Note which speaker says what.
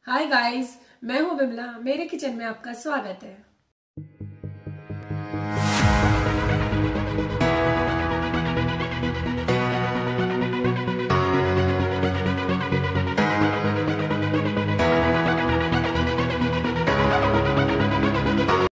Speaker 1: Hi guys, मैं हूँ बिमला। मेरे किचन में आपका स्वागत है।